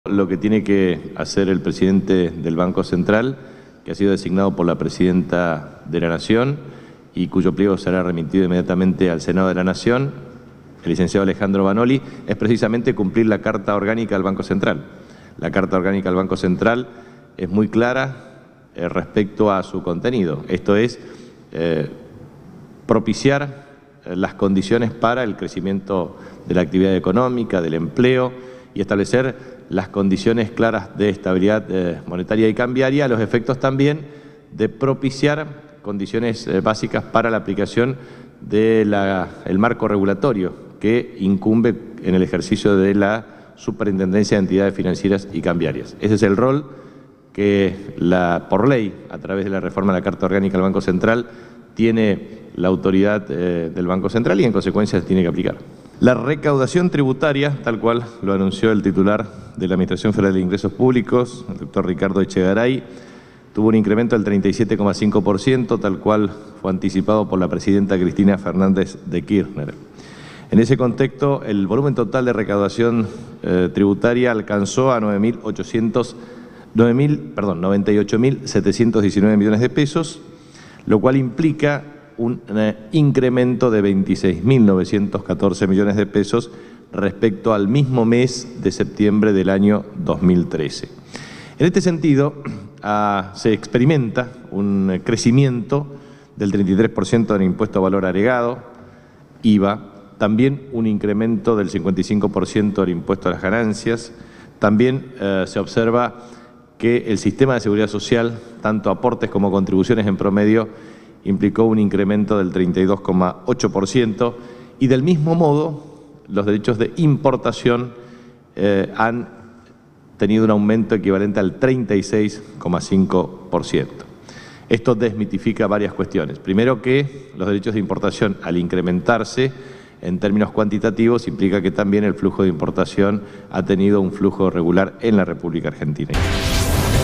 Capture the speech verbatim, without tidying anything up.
Lo que tiene que hacer el presidente del Banco Central, que ha sido designado por la Presidenta de la Nación y cuyo pliego será remitido inmediatamente al Senado de la Nación, el licenciado Alejandro Banoli, es precisamente cumplir la Carta Orgánica del Banco Central. La Carta Orgánica del Banco Central es muy clara eh, respecto a su contenido. Esto es eh, propiciar eh, las condiciones para el crecimiento de la actividad económica, del empleo y establecer las condiciones claras de estabilidad eh, monetaria y cambiaria, a los efectos también de propiciar condiciones eh, básicas para la aplicación del marco regulatorio que incumbe en el ejercicio de la Superintendencia de Entidades Financieras y Cambiarias. Ese es el rol que la, por ley, a través de la reforma de la Carta Orgánica del Banco Central, tiene la autoridad eh, del Banco Central y en consecuencia se tiene que aplicar. La recaudación tributaria, tal cual lo anunció el titular de la Administración Federal de Ingresos Públicos, el doctor Ricardo Echegaray, tuvo un incremento del treinta y siete coma cinco por ciento, tal cual fue anticipado por la presidenta Cristina Fernández de Kirchner. En ese contexto, el volumen total de recaudación eh, tributaria alcanzó a nueve mil noventa y ocho mil setecientos diecinueve millones de pesos, lo cual implica un eh, incremento de veintiséis mil novecientos catorce millones de pesos respecto al mismo mes de septiembre del año dos mil trece. En este sentido, ah, se experimenta un crecimiento del treinta y tres por ciento del impuesto a valor agregado, I V A, también un incremento del cincuenta y cinco por ciento del impuesto a las ganancias, también eh, se observa que el sistema de seguridad social, tanto aportes como contribuciones en promedio, implicó un incremento del treinta y dos coma ocho por ciento y del mismo modo los derechos de importación eh, han tenido un aumento equivalente al treinta y seis coma cinco por ciento. Esto desmitifica varias cuestiones. Primero, que los derechos de importación, al incrementarse en términos cuantitativos, implica que también el flujo de importación ha tenido un flujo regular en la República Argentina.